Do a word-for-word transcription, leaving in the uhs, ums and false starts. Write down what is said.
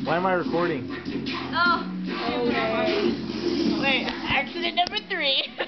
Why am I recording? Oh. Okay. Wait, accident number three.